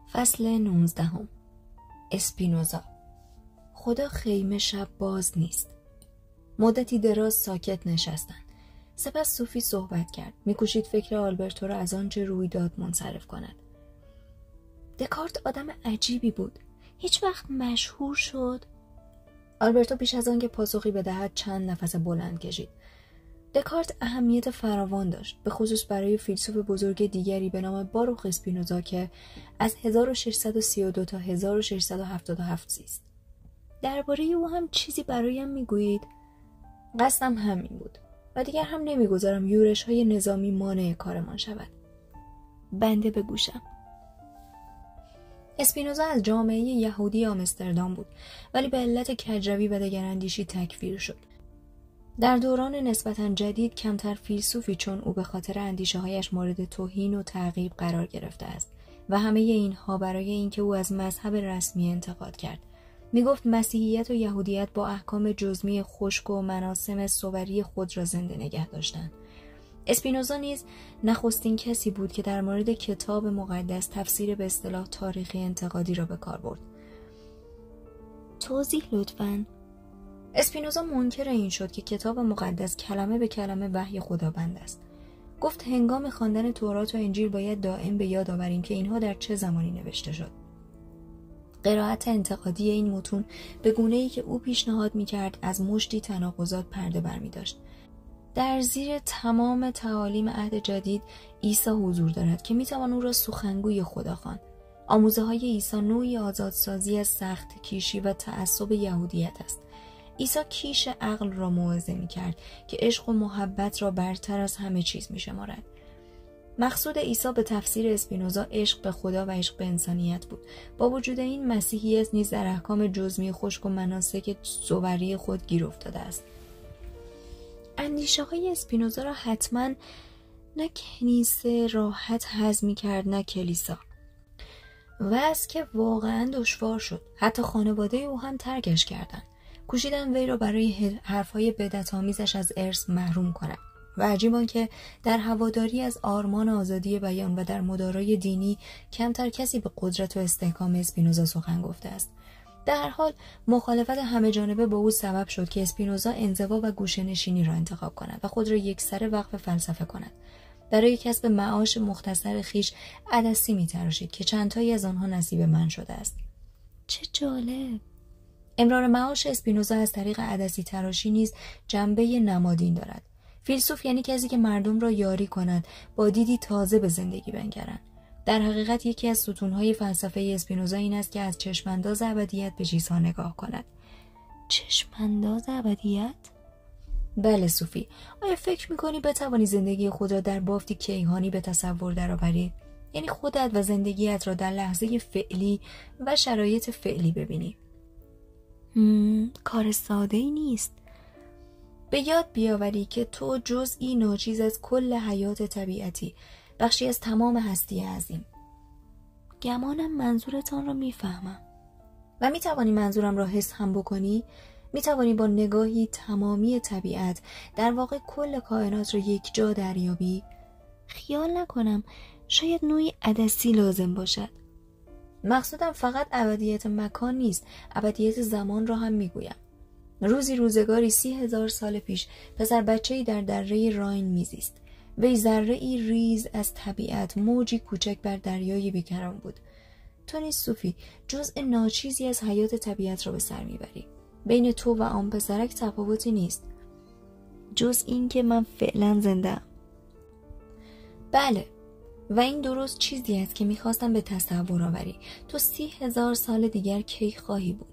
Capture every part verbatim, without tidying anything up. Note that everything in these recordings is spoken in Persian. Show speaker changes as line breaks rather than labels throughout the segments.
فصل نوزدهم. اسپینوزا. خدا خیمه شب باز نیست. مدتی دراز ساکت نشستند. سپس صوفی صحبت کرد. میکوشید فکر آلبرتو را از آنچه روی داد منصرف کند. دکارت آدم عجیبی بود. هیچ وقت مشهور شد؟ آلبرتو پیش از آن که پاسخی بدهد چند نفس بلند کشید. دکارت اهمیت فراوان داشت، به خصوص برای فیلسوف بزرگ دیگری به نام باروخ اسپینوزا که از هزار و ششصد و سی و دو تا هزار و ششصد و هفتاد و هفت زیست. درباره او هم چیزی برایم میگویید؟ قصدم همین بود و دیگر هم نمیگذارم یورش های نظامی مانع کارمان شود. بنده به گوشم. اسپینوزا از جامعه یهودی آمستردام بود، ولی به علت کجروی و دگراندیشی تکفیر شد. در دوران نسبتاً جدید کمتر فیلسوفی چون او به خاطر اندیشه هایش مورد توهین و تعقیب قرار گرفته است و همه اینها برای اینکه او از مذهب رسمی انتقاد کرد. می گفت مسیحیت و یهودیت با احکام جزمی خشک و مراسم صوری خود را زنده نگه داشتند. اسپینوزا نیز نخستین کسی بود که در مورد کتاب مقدس تفسیر به اصطلاح تاریخی انتقادی را به کار برد. توضیح لطفاً. اسپینوزا منکر این شد که کتاب مقدس کلمه به کلمه وحی خداوند است. گفت هنگام خواندن تورات و انجیل باید دائم به یاد آوریم که اینها در چه زمانی نوشته شد. قرائت انتقادی این متون به گونه‌ای که او پیشنهاد می‌کرد از مشتی تناقضات پرده برمی‌داشت. در زیر تمام تعالیم عهد جدید عیسی حضور دارد که می‌توان او را سخنگوی خدا خواند. آموزه‌های عیسی نوعی آزادسازی از سخت کیشی و تعصب یهودیت است. عیسی کیش عقل را موعظه می‌کرد که عشق و محبت را برتر از همه چیز می‌شمارد. مقصود عیسی به تفسیر اسپینوزا عشق به خدا و عشق به انسانیت بود. با وجود این مسیحیت نیز در احکام جزمی خشک و مناسک صوری خود گیر افتاده است. اندیشه های اسپینوزا را حتما نه کنیسه راحت هضم می‌کرد نه کلیسا. وضع که واقعا دشوار شد. حتی خانواده او هم ترکش کردند. کوشیدن وی را برای حرفهای بدعت‌آمیزش از ارث محروم کنند. و عجیب آن که در هواداری از آرمان آزادی بیان و در مدارای دینی کمتر کسی به قدرت و استحکام اسپینوزا سخن گفته است. در هر حال مخالفت همه جانبه با او سبب شد که اسپینوزا انزوا و گوشه‌نشینی را انتخاب کند و خود را یکسره وقف فلسفه کند. برای کسب معاش مختصر خیش عدسی می‌تراشید که چندتایی از آنها نصیب من شده است. چه جالب! امرار معاش اسپینوزا از طریق عدسی تراشی نیز جنبه نمادین دارد. فیلسوف یعنی کسی که مردم را یاری کند با دیدی تازه به زندگی بنگرند. در حقیقت یکی از ستونهای فلسفه اسپینوزا این است که از چشمانداز ابدیت به چیزها نگاه کند. چشمانداز ابدیت؟ بله صوفی. آیا فکر میکنی بتوانی زندگی خود را در بافتی کیهانی به تصور درآوری؟ یعنی خودت و زندگیت را در لحظه فعلی و شرایط فعلی ببینی؟ هم، کار ساده ای نیست. به یاد بیاوری که تو جزئی ناچیز از کل حیات طبیعتی، بخشی از تمام هستی عظیم. گمانم منظورتان را میفهمم. و میتوانی منظورم را حس هم بکنی؟ میتوانی با نگاهی تمامی طبیعت، در واقع کل کائنات را یک جا دریابی؟ خیال نکنم، شاید نوعی عدسی لازم باشد. مقصودم فقط ابدیت مکان نیست، ابدیت زمان را هم میگویم. روزی روزگاری سی هزار سال پیش پسر بچه‌ای در دره راین میزیست. وی ذره‌ای ریز از طبیعت، موجی کوچک بر دریای بیکران بود. تو نیز صوفی جزء ناچیزی از حیات طبیعت را به سر میبری. بین تو و آن پسرک تفاوتی نیست، جز این که من فعلا زنده‌ام. بله، و این درست چیزی است که میخواستم به تصور آوری. تو سی هزار سال دیگر کی خواهی بود؟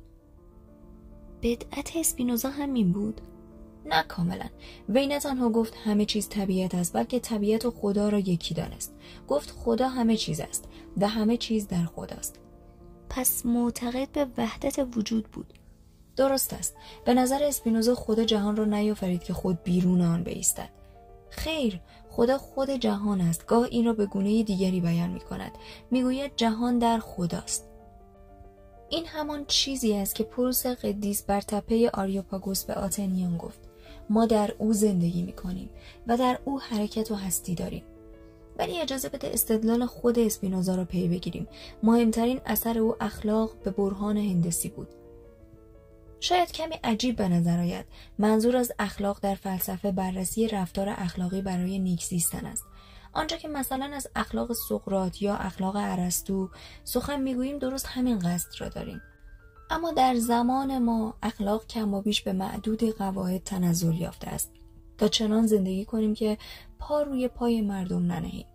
بدعت اسپینوزا همین بود؟ نه کاملا. وی نه تنها گفت همه چیز طبیعت است، بلکه طبیعت و خدا را یکی دانست. گفت خدا همه چیز است و همه چیز در خداست. پس معتقد به وحدت وجود بود. درست است. به نظر اسپینوزا خدا جهان را نیافرید که خود بیرون آن بایستد. خیر، خدا خود جهان است. گاه این را به گونه دیگری بیان می کند. می گوید جهان در خداست. این همان چیزی است که پولس قدیس بر تپه آریوپاگوس به آتنیان گفت. ما در او زندگی می کنیم و در او حرکت و هستی داریم. ولی اجازه بده استدلال خود اسپینوزا را پی بگیریم. مهمترین اثر او اخلاق به برهان هندسی بود. شاید کمی عجیب به نظر آید. منظور از اخلاق در فلسفه بررسی رفتار اخلاقی برای نیک زیستن است. آنجا که مثلا از اخلاق سقراط یا اخلاق ارسطو سخن میگوییم درست همین قصد را داریم. اما در زمان ما اخلاق کم و بیش به معدود قواعد تنزل یافته است تا چنان زندگی کنیم که پا روی پای مردم ننهیم.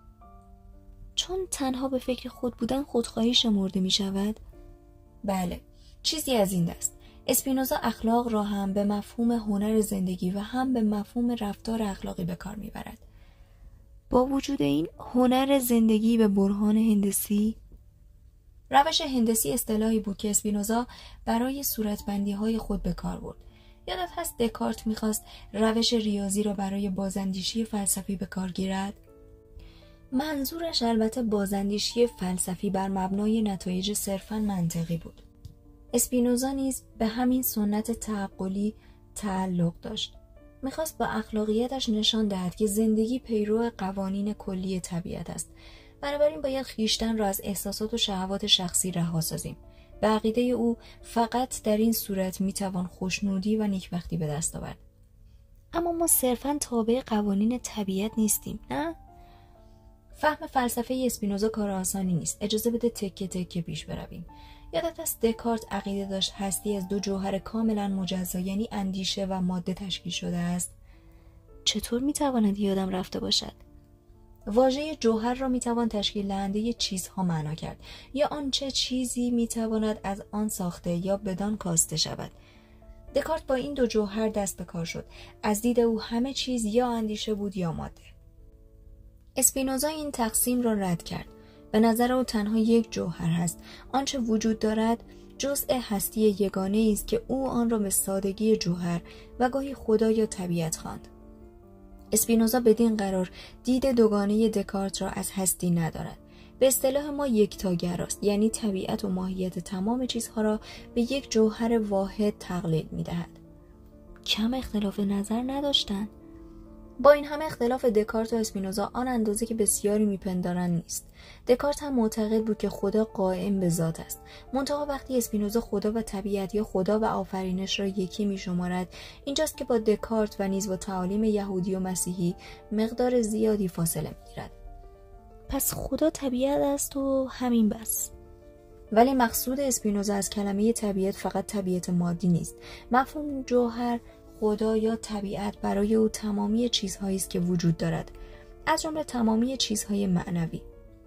چون تنها به فکر خود بودن خودخواهی شمرده می شود؟ بله، چیزی از این دست. اسپینوزا اخلاق را هم به مفهوم هنر زندگی و هم به مفهوم رفتار اخلاقی به کار می برد. با وجود این هنر زندگی به برهان هندسی، روش هندسی اصطلاحی بود که اسپینوزا برای صورتبندی‌های خود به کار برد. یادت هست دکارت می‌خواست روش ریاضی را برای بازاندیشی فلسفی به کار گیرد؟ منظورش البته بازاندیشی فلسفی بر مبنای نتایج صرفاً منطقی بود. اسپینوزا نیز به همین سنت تعقلی تعلق داشت. می‌خواست با اخلاقیاتش نشان دهد که زندگی پیرو قوانین کلی طبیعت است. بنابراین باید خویشتن را از احساسات و شهوات شخصی رها سازیم. به عقیده او فقط در این صورت میتوان خوشنودی و نیکبختی به دست آورد. اما ما صرفاً تابع قوانین طبیعت نیستیم، نه؟ فهم فلسفه اسپینوزا کار آسانی نیست. اجازه بده تکه تکه پیش برویم. یادت است دکارت عقیده داشت هستی از دو جوهر کاملا مجزا یعنی اندیشه و ماده تشکیل شده است. چطور میتواند یادم رفته باشد؟ واژه جوهر را میتوان تشکیل دهنده چیزها معنا کرد یا آنچه چیزی میتواند از آن ساخته یا بدان کاسته شود. دکارت با این دو جوهر دست به کار شد. از دید او همه چیز یا اندیشه بود یا ماده. اسپینوزا این تقسیم را رد کرد. به نظر او تنها یک جوهر هست. آنچه وجود دارد جزء هستی یگانه است که او آن را به سادگی جوهر و گاهی خدا یا طبیعت خواند. اسپینوزا بدین قرار دید دوگانه دکارت را از هستی ندارد. به اصطلاح ما یکتاگراست، یعنی طبیعت و ماهیت تمام چیزها را به یک جوهر واحد تقلیل می‌دهد. کم اختلاف نظر نداشتند. با این همه اختلاف دکارت و اسپینوزا آن اندازه که بسیاری میپندارند نیست. دکارت هم معتقد بود که خدا قائم به ذات است. منتها وقتی اسپینوزا خدا و طبیعت یا خدا و آفرینش را یکی میشمارد، اینجاست که با دکارت و نیز با تعالیم یهودی و مسیحی مقدار زیادی فاصله میگیرد. پس خدا طبیعت است و همین بس. ولی مقصود اسپینوزا از کلمه طبیعت فقط طبیعت مادی نیست. مفهوم جوهر، خدا یا طبیعت برای او تمامی چیزهایی است که وجود دارد، از جمله تمامی چیزهای معنوی،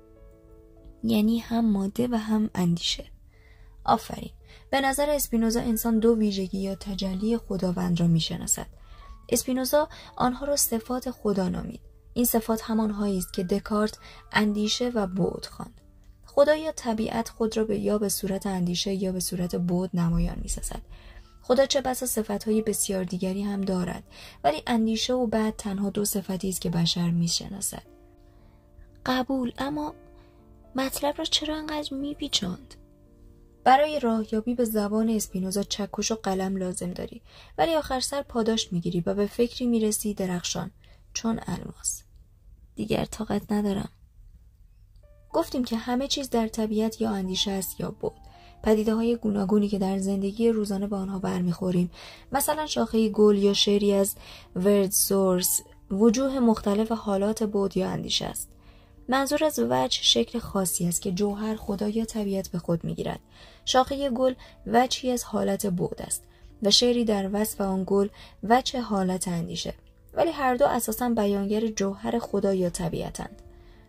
یعنی هم ماده و هم اندیشه. آفرین. به نظر اسپینوزا انسان دو ویژگی یا تجلی خداوند را میشناسد. اسپینوزا آنها را صفات خدا نامید. این صفات همانهایی است که دکارت اندیشه و بعد خواند. خدا یا طبیعت خود را به یا به صورت اندیشه یا به صورت بعد نمایان می‌سازد. خدا چه بسا صفت‌های بسیار دیگری هم دارد، ولی اندیشه و بعد تنها دو صفتی است که بشر می‌شناسد. قبول، اما مطلب را چرا انقدر می‌پیچاند؟ برای راهیابی به زبان اسپینوزا چکش و قلم لازم داری، ولی آخر سر پاداش می‌گیری و به فکری می‌رسی درخشان چون الماس. دیگر طاقت ندارم. گفتیم که همه چیز در طبیعت یا اندیشه است یا بعد. پدیده‌های گوناگونی که در زندگی روزانه با آنها برمیخوریم، مثلا شاخه گل یا شعری از وردسورث، وجوه مختلف حالات بعد یا اندیشه است. منظور از وجه شکل خاصی است که جوهر، خدا یا طبیعت به خود میگیرد. شاخه گل وجهی از حالت بعد است و شعری در وصف آن گل وجه حالت اندیشه، ولی هر دو اساساً بیانگر جوهر خدا یا طبیعتند.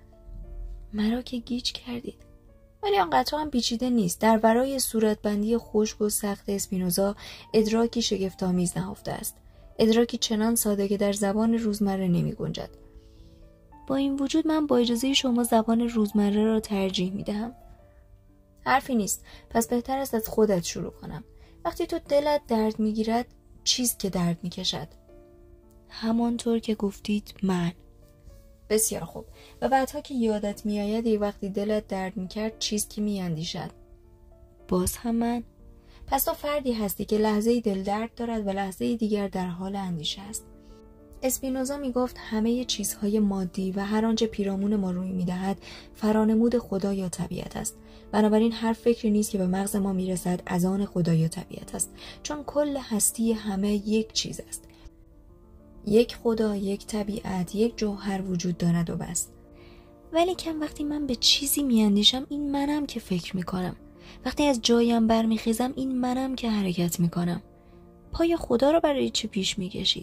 مرا که گیج کردید. ولی آنقدر هم پیچیده نیست. در ورای صورتبندی خشک و سخت اسپینوزا ادراکی شگفت‌آمیز نهفته است. ادراکی چنان ساده که در زبان روزمره نمی گنجد. با این وجود من با اجازه شما زبان روزمره را ترجیح می دهم. حرفی نیست. پس بهتر است از خودت شروع کنم. وقتی تو دلت درد می گیرد، چیز که درد می کشد. همانطور که گفتید من. بسیار خوب. و بعدها که یادت می آید ای وقتی دلت درد می کرد چیز که می اندیشد. باز هم من. پس تو فردی هستی که لحظه دل درد دارد و لحظه دیگر در حال اندیشه است. اسپینوزا میگفت همه چیزهای مادی و هر آنچه پیرامون ما روی میدهد فرانمود خدا یا طبیعت است. بنابراین هر فکری نیست که به مغز ما میرسد از آن خدا یا طبیعت است، چون کل هستی همه یک چیز است. یک خدا، یک طبیعت، یک جوهر وجود دارد و بس. ولی کم وقتی من به چیزی میاندیشم این منم که فکر میکنم. وقتی از جایم برمیخیزم این منم که حرکت میکنم. پای خدا رو برای چه پیش میکشید؟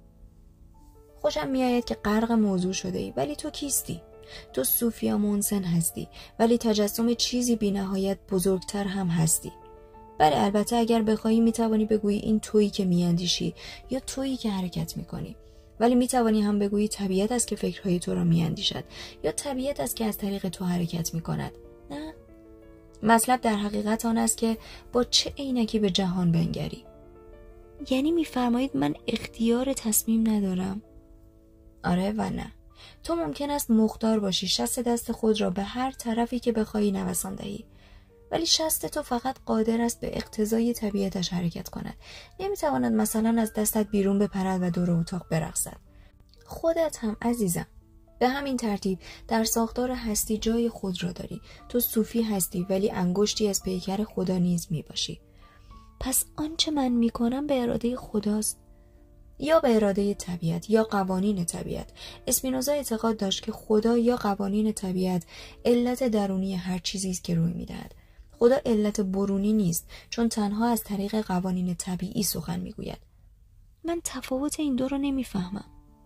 خوشم میآید که غرق موضوع شده ای، ولی تو کیستی؟ تو صوفیا مونسن هستی، ولی تجسم چیزی بی نهایت بزرگتر هم هستی. بله، البته اگر بخوایی میتوانی بگویی این تویی که میاندیشی یا تویی که حرکت میکنی، ولی میتوانی هم بگویی طبیعت است که فکرهای تو را میاندیشد یا طبیعت است که از طریق تو حرکت میکند. نه، مطلب در حقیقت آن است که با چه عینکی به جهان بنگری. یعنی میفرمایید من اختیار تصمیم ندارم؟ آره و نه. تو ممکن است مختار باشی شست دست خود را به هر طرفی که بخوایی نوسان دهی، ولی شست تو فقط قادر است به اقتضای طبیعتش حرکت کند. نمیتواند مثلا از دستت بیرون بپرد و دور اتاق برقصد. خودت هم عزیزم به همین ترتیب در ساختار هستی جای خود را داری. تو صوفی هستی ولی انگشتی از پیکر خدا نیز میباشی. پس آنچه من میکنم به اراده خداست یا به اراده طبیعت یا قوانین طبیعت. اسپینوزا اعتقاد داشت که خدا یا قوانین طبیعت علت درونی هر چیزی است که روی میدهد. خدا علت برونی نیست، چون تنها از طریق قوانین طبیعی سخن میگوید. من تفاوت این دو رو نمیفهمم.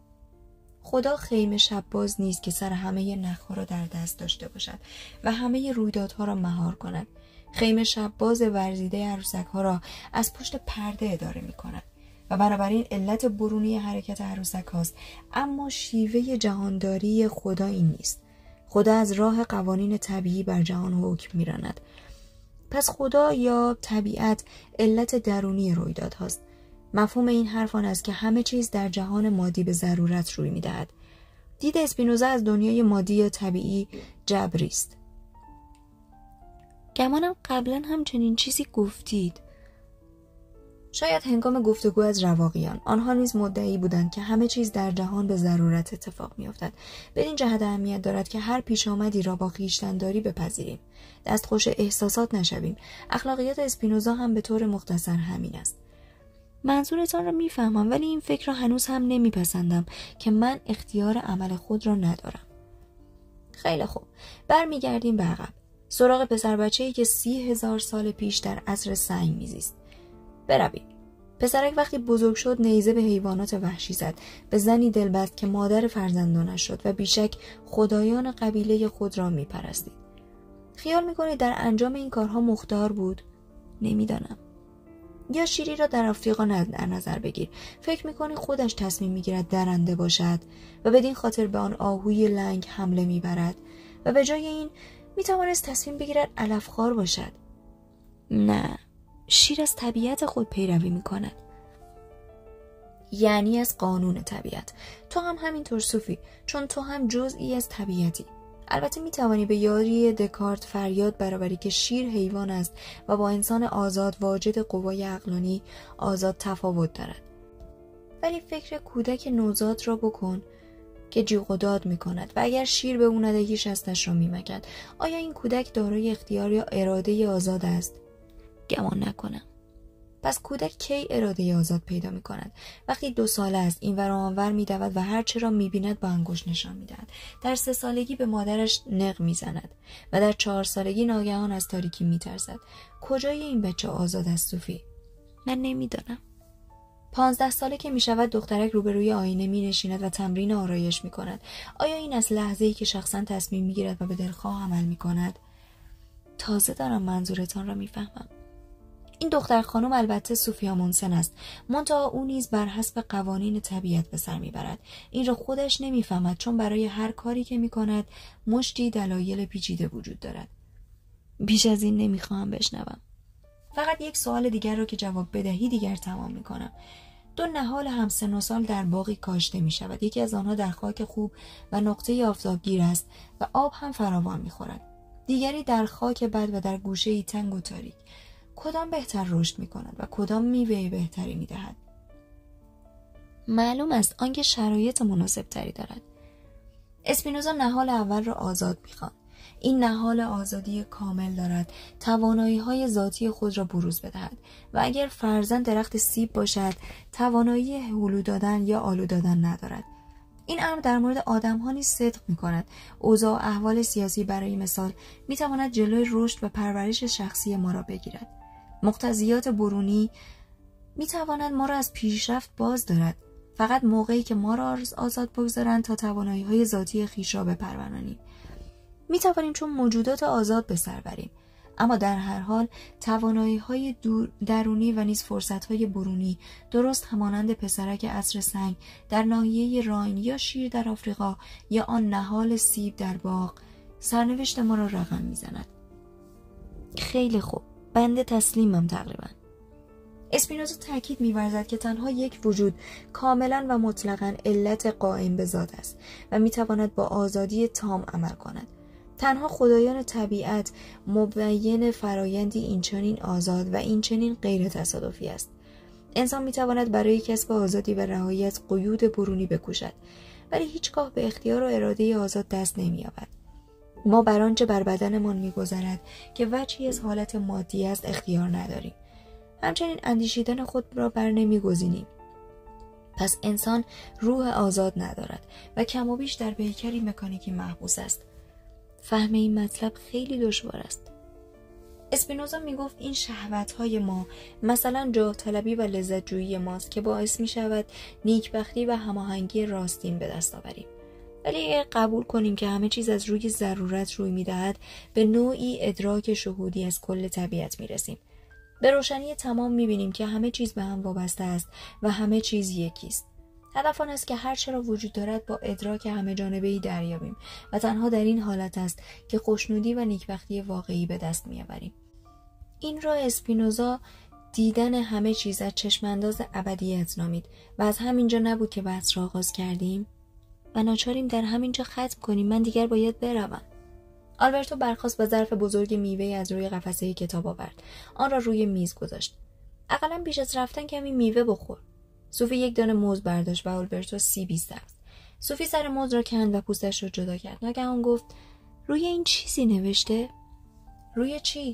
خدا خیمه شب باز نیست که سر همه نخها را در دست داشته باشد و همه رویدادها را مهار کند. خیمه شب باز ورزیده عروسک ها را از پشت پرده اداره می کند و بنابراین علت برونی حرکت عروسک هاست، اما شیوه جهانداری خدا این نیست. خدا از راه قوانین طبیعی بر جهان حکم می راند. پس خدا یا طبیعت علت درونی رویداد هاست. مفهوم این حرف آن است که همه چیز در جهان مادی به ضرورت روی می دهد. دید اسپینوزا از دنیای مادی یا طبیعی جبری است. گمانم قبلا هم چنین چیزی گفتید. شاید هنگام گفتگو از رواقیان. آنها نیز مدعی بودند که همه چیز در جهان به ضرورت اتفاق می افتد. بدین جهت اهمیت دارد که هر پیش آمدی را با خویشتن‌داری بپذیریم. دستخوش احساسات نشویم. اخلاقیات اسپینوزا هم به طور مختصر همین است. منظورتان را میفهمم، ولی این فکر را هنوز هم نمیپسندم که من اختیار عمل خود را ندارم. خیلی خوب، برمیگردیم به عقب. سراغ پسر بچه‌ای که سی هزار سال پیش در عصر سنگ میزیست. برویم. پسرک وقتی بزرگ شد نیزه به حیوانات وحشی زد، به زنی دل بست که مادر فرزندانش شد و بیشک خدایان قبیله خود را میپرستید. خیال میکنید در انجام این کارها مختار بود؟ نمیدانم. یا شیری را در آفریقا در نظر بگیر. فکر میکنی خودش تصمیم میگیرد درنده باشد و بدین خاطر به آن آهوی لنگ حمله میبرد و به جای این میتوانست تصمیم بگیرد علفخوار باشد؟ نه، شیر از طبیعت خود پیروی میکند، یعنی از قانون طبیعت. تو هم همینطور صوفی، چون تو هم جزئی از طبیعتی. البته میتوانی به یاری دکارت فریاد برآوری که شیر حیوان است و با انسان آزاد واجد قوای عقلانی آزاد تفاوت دارد. ولی فکر کودک نوزاد را بکن که جیغ و داد میکند و اگر شیر به او ندهی شستش را میمکد. آیا این کودک دارای اختیار یا اراده آزاد است؟ گمان نکنم. پس کودک کی اراده آزاد پیدا می کند؟ وقتی دو ساله است، این ور آنور می دود و هر چه را می بیند با انگشت نشان می دهد. در سه سالگی به مادرش نق می زند و در چهار سالگی ناگهان از تاریکی می ترسد. کجای این بچه آزاد است صوفی؟ من نمی دانم. پانزده ساله که می شود دخترک روبروی آینه می نشیند و تمرین آرایش می کند. آیا این از لحظه‌ای که شخصا تصمیم می گیرد و به دلخواه عمل می کند؟ تازه دارم منظورتان را می فهمم. این دختر خانم البته صوفیا مونسن است، منتها او نیز بر حسب قوانین طبیعت به سر میبرد. این را خودش نمیفهمد، چون برای هر کاری که میکند مشتی دلایل پیچیده وجود دارد. بیش از این نمیخواهم بشنوم. فقط یک سوال دیگر را که جواب بدهی دیگر تمام میکنم. دو نهال همسن و سال در باغی کاشته میشود. یکی از آنها در خاک خوب و نقطه آفتابگیر است و آب هم فراوان میخورد. دیگری در خاک بد و در گوشه‌ای تنگ و تاریک. کدام بهتر رشد می کند و کدام میوه بهتری می دهد؟ معلوم است آنکه شرایط مناسب تری دارد. اسپینوزا نهال اول را آزاد می‌خواند. این نهال آزادی کامل دارد توانایی‌های ذاتی خود را بروز بدهد و اگر فرزند درخت سیب باشد توانایی هلو دادن یا آلو دادن ندارد. این امر در مورد آدم‌ها نیز صدق می‌کند. اوضاع و احوال سیاسی برای مثال می‌تواند جلوی رشد و پرورش شخصی ما را بگیرد. مقتضیات برونی می‌تواند ما را از پیشرفت باز دارد، فقط موقعی که ما را آزاد بگذارند تا توانایی‌های ذاتی خویش را بپرورانیم. می‌توانیم چون موجودات آزاد به سر بریم، اما در هر حال توانایی‌های درونی و نیز فرصت‌های برونی درست همانند پسرک عصر سنگ در ناحیه راین یا شیر در آفریقا یا آن نهال سیب در باغ سرنوشت ما را رقم می‌زند. خیلی خوب، بنده تسلیمم تقریبا. اسپینوزا تاکید می‌ورزد که تنها یک وجود کاملاً و مطلقاً علت قائم به ذات است و می‌تواند با آزادی تام عمل کند. تنها خدایان طبیعت مبین فرایندی اینچنین آزاد و اینچنین غیر تصادفی است. انسان می‌تواند برای کسب آزادی و رهایی از قیود برونی بکوشد، ولی هیچگاه به اختیار و اراده آزاد دست نمی‌یابد. ما بر آنچه بر بدنمان می‌گذرد که وجهی از حالت مادی است اختیار نداریم. همچنین اندیشیدن خود را بر نمی‌گزینیم. پس انسان روح آزاد ندارد و کم و بیش در پیکری مکانیکی محبوس است. فهم این مطلب خیلی دشوار است. اسپینوزا می گفت این شهوت‌های ما مثلا جاه طلبی و لذت جویی ماست که باعث می شود نیکبختی و هماهنگی راستین به دست آوریم. ولی اگر قبول کنیم که همه چیز از روی ضرورت روی می دهد، به نوعی ادراک شهودی از کل طبیعت می رسیم. به روشنی تمام می بینیم که همه چیز به هم وابسته است و همه چیز یکیست. هدف آن است که هر چه را وجود دارد با ادراک همه جانبه‌ای دریابیم و تنها در این حالت است که خوشنودی و نیکبختی واقعی به دست می‌آوریم. این را اسپینوزا دیدن همه چیز از چشمانداز ابدیت نامید و از همینجا نبود که بحث را آغاز کردیم و ناچاریم در همینجا ختم کنیم. من دیگر باید بروم. آلبرتو برخاست و ظرف بزرگ میوه از روی قفسه کتاب آورد. آن را روی میز گذاشت. اقلاً بیش از رفتن کمی میوه بخور. سوفی یک دانه موز برداشت و آلبرتو سیبی سبز. سوفی سر موز را کند و پوستش را جدا کرد. ناگهان گفت: روی این چیزی نوشته؟ روی چی؟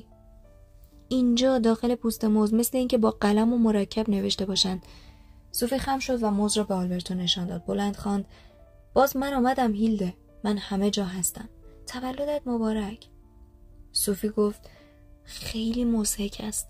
اینجا داخل پوست موز، مثل اینکه با قلم و مرکب نوشته باشند. سوفی خم شد و موز را به آلبرتو نشان داد. بلند خواند: باز من آمدم هیلده. من همه جا هستم. تولدت مبارک. سوفی گفت: خیلی مضحک است.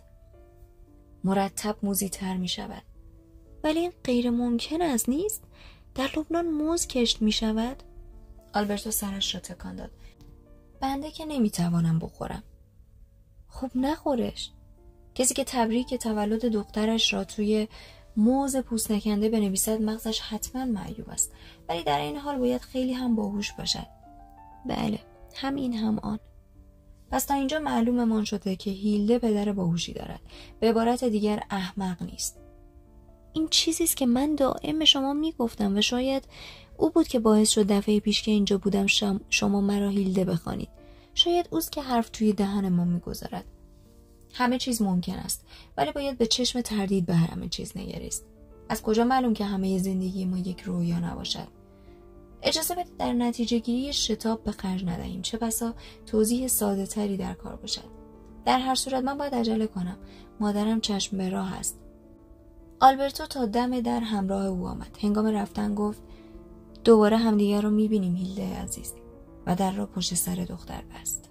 مرتب موزی تر می شود. ولی این غیر ممکن است نیست؟ در لبنان موز کشت می شود؟ آلبرتو سرش را تکان داد. بنده که نمی توانم بخورم. خب نخورش. کسی که تبریک تولد دخترش را توی موز پوست نکنده بنویسد مغزش حتما معیوب است، ولی در این حال باید خیلی هم باهوش باشد. بله، هم این هم آن. پس تا اینجا معلوممان شده که هیلده پدر باهوشی دارد. به عبارت دیگر احمق نیست. این چیزی است که من دائم به شما میگفتم و شاید او بود که باعث شد دفعه پیش که اینجا بودم شما مرا هیلده بخوانید. شاید اوست که حرف توی دهن ما میگذارد. همه چیز ممکن است، ولی باید به چشم تردید به همه چیز نگریست. از کجا معلوم که همه زندگی ما یک رویا نباشد؟ اجازه بدید در نتیجه گیری شتاب به خرج ندهیم، چه بسا توضیح ساده تری در کار باشد. در هر صورت من باید عجله کنم. مادرم چشم به راه است. آلبرتو تا دم در همراه او آمد. هنگام رفتن گفت: دوباره همدیگر رو میبینیم هیلده عزیز، و در را پشت سر دختر بست.